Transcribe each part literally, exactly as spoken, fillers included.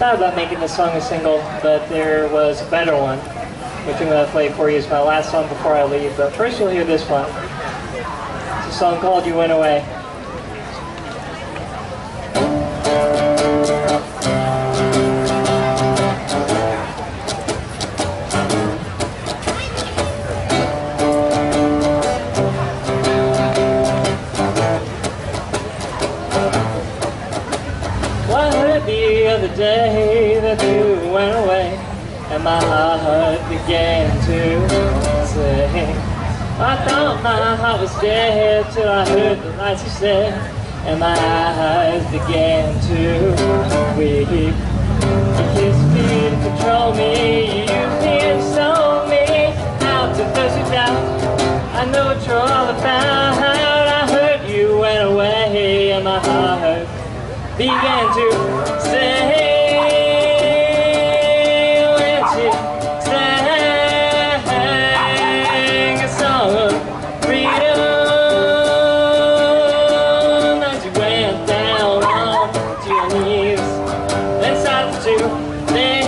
thought about making this song a single, but there was a better one, which I'm going to play for you as my last song before I leave. But first you'll hear this one. It's a song called You Went Away. The other day that you went away, and my heart began to sing. I thought my heart was dead till I heard the lights you said, and my eyes began to weep. You kissed me to control me, you used me and sold me out to fish it out. I know what you're all about. I heard you went away, and my heart began to sing when she sang a song of freedom as you went down onto your knees and started to sing.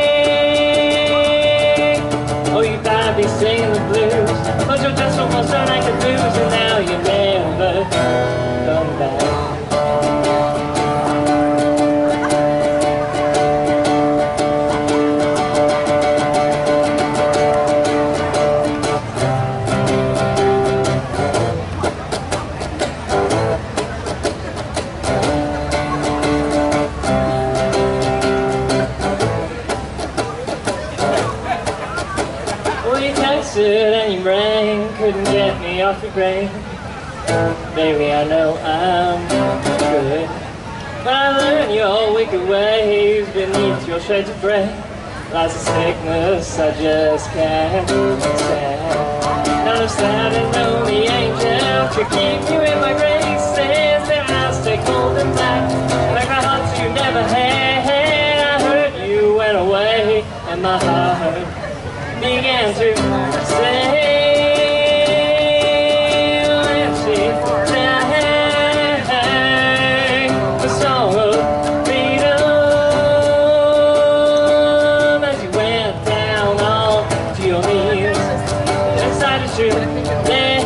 Oh, you thought I'd be singing the blues, but you're just almost done like the blues, and now you never come back. And your brain couldn't get me off your brain. Baby, I know I'm good, but I learned your wicked ways beneath your shades of gray. Lots of sickness I just can't stand. Not a sad and lonely angel to keep you in my graces. Their eyes stay cold and black, like a heart you never had. I heard you went away, and my heart began to sing when she sang the song of freedom as you went down onto your knees and started to sing.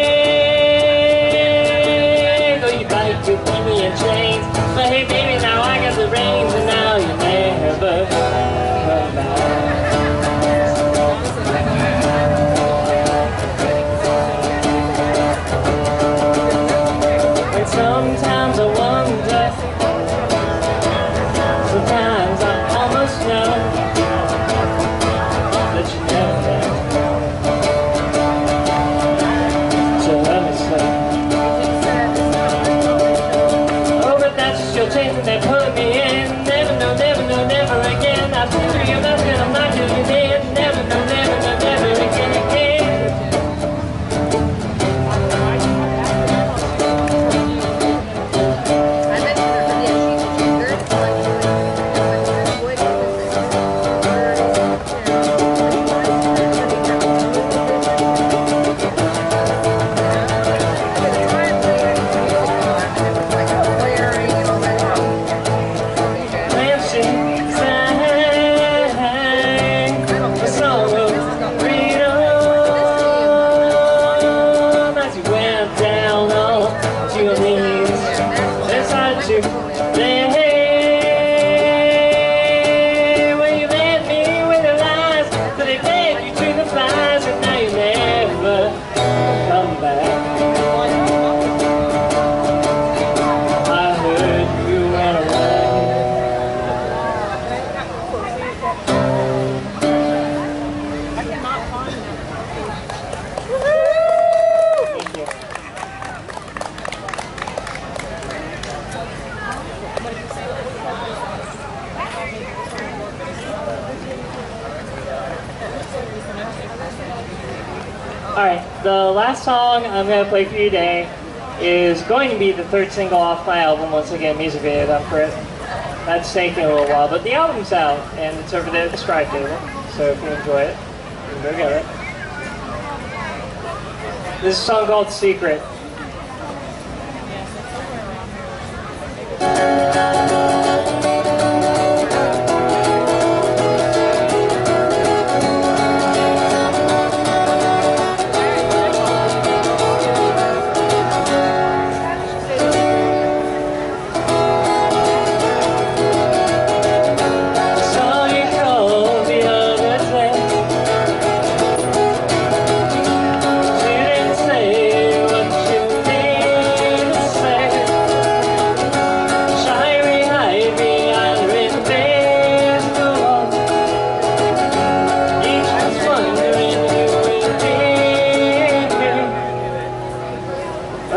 Though you bite, you keep me in chains, but hey baby, now I got the reins, and now you never come back. Sometimes I wonder, sometimes I almost know that you never know. So let me say, oh, but that's just your chains and they put me in. Never know, never know, never again. I've been through your mouth and I'm not giving in. Never know, never know, never again, again. Alright, the last song I'm going to play for you today is going to be the third single off my album. Once again, music video done for it. That's taking a little while, but the album's out, and it's over there at the Scribe table. So if you enjoy it, you can go get it. This is a song called Secret. Thank you.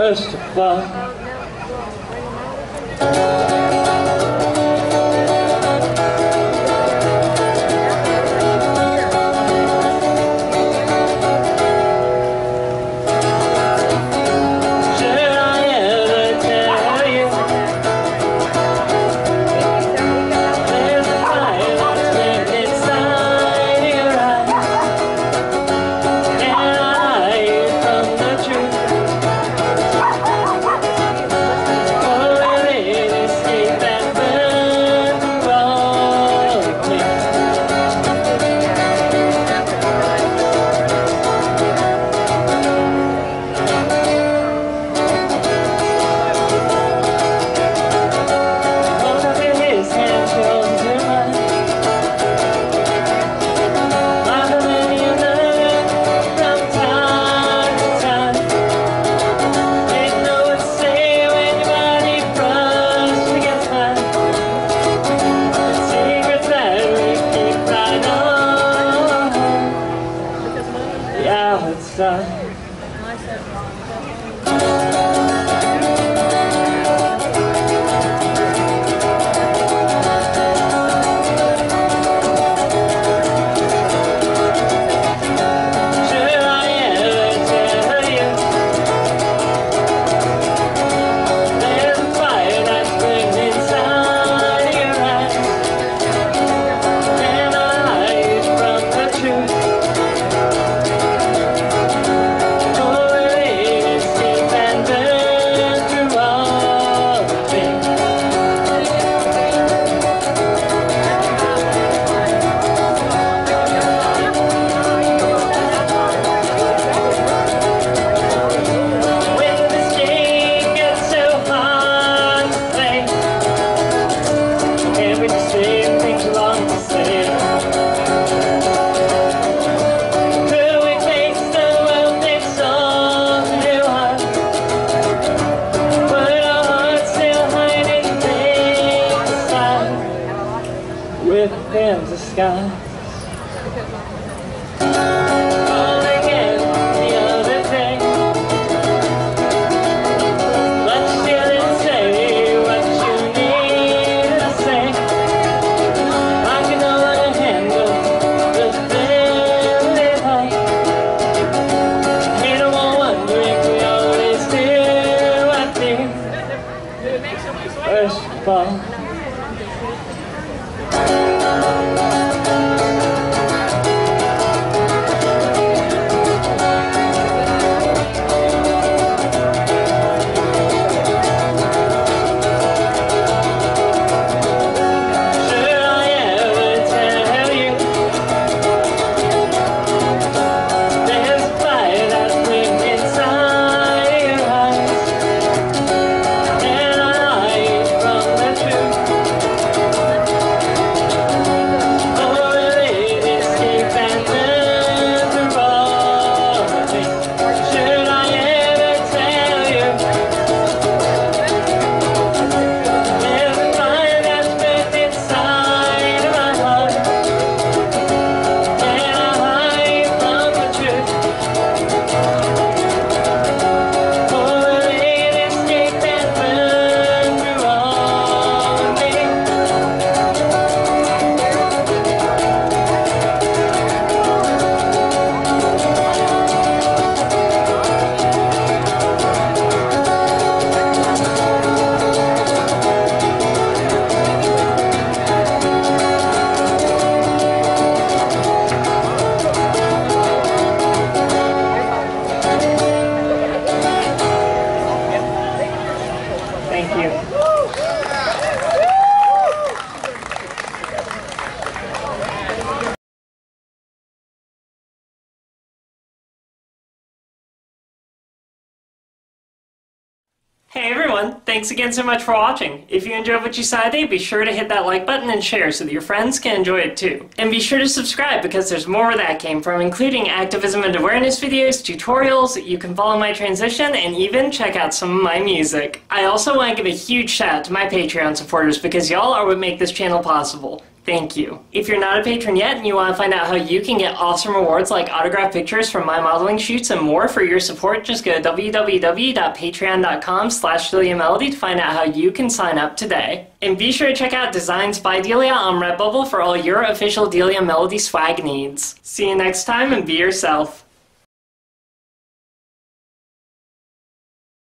First of all, done. Within the sky. Called again the other day, but you didn't say what you needed to say. I can no longer handle the very light. Ain't no more wondering, we always do, I think. First of all, thank you. Hey everyone, thanks again so much for watching. If you enjoyed what you saw today, be sure to hit that like button and share so that your friends can enjoy it too. And be sure to subscribe because there's more where that came from, including activism and awareness videos, tutorials, you can follow my transition, and even check out some of my music. I also want to give a huge shout out to my Patreon supporters because y'all are what make this channel possible. thank you. If you're not a patron yet and you want to find out how you can get awesome rewards like autographed pictures from my modeling shoots and more for your support, just go to w w w dot patreon dot com slash delia melody to find out how you can sign up today. And be sure to check out Designs by Delia on Redbubble for all your official Delia Melody swag needs. See you next time and be yourself.